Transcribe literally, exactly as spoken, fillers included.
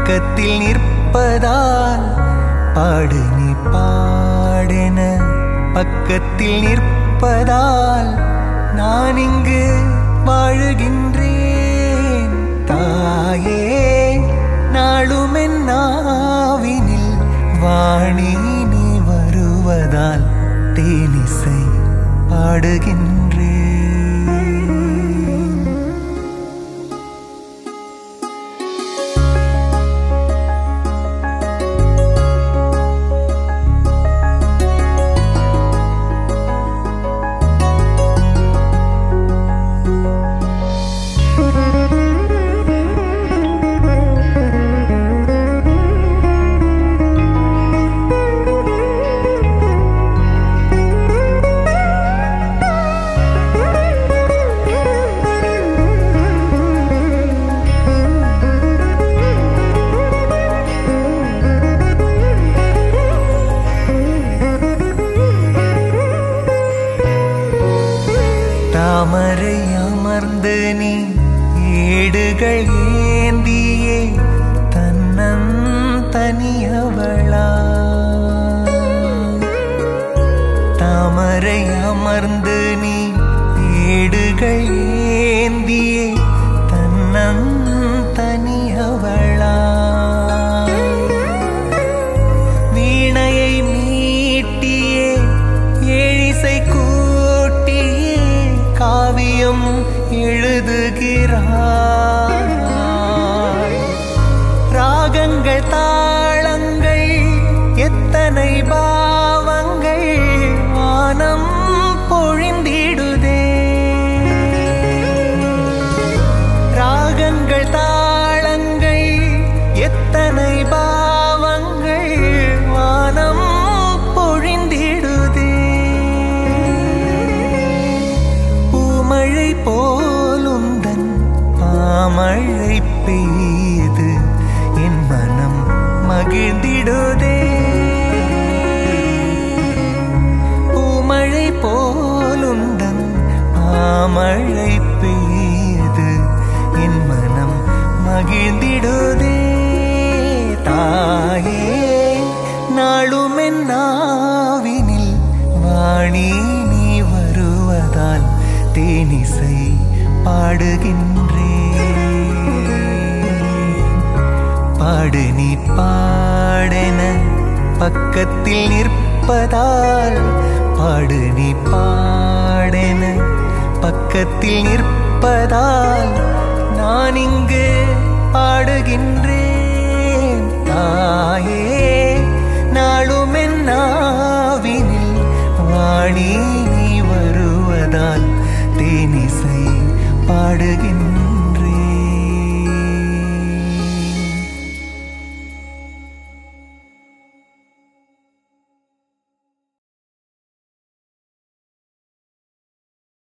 பக்கத்தில் நிற்பதால் பாடு நீ பாடென பக்கத்தில் நிற்பதால் நான் இங்கு வாழுகின்றேன். தாயே நாளும் என் நாவினில் வாணி நீ வருவதால் தேனிசை பாடுகின்றேன். தாமரை அமர்ந்து நீ ஏடுகள் ஏந்தியே தன்னன் தனியவளா. தாமரை அமர்ந்து நீ ஏடுகள் ஏந்தியே தன்னன் தனியவளா. வீணையை மீட்டியே ஏழிசை காவியம் எழுதுகிறாய். ராகங்கள் தாளங்கள் எத்தனை பாவங்கள் வானம் பொழிந்திடுதே. ராகங்கள் தாளங்கள் எத்தனை பாவங்கள் வானம் பொழிந்திடுதே. மழை போலுந்தன் பாமழை பெய்து என் மனம் மகிழ்ந்திடுதே. பூமழை போலுந்தன் பாமழை பெய்து என் மனம் மகிழ்ந்திடுதே. தாயே நாளும் என் நாவினில் வாணி நீ வருவதால் தேனிசை பாடுகின்றேன். பாடு நீ பாடென பக்கத்தில் நிற்பதால் பாடு நீ பாடென பக்கத்தில் நிற்பதால் நான் இங்கு பாடுகின்றேன். தாயே நாளும் என் நாவினில் வாணி நீ வருவதால் தேனிசை பாடுகின்றேன்.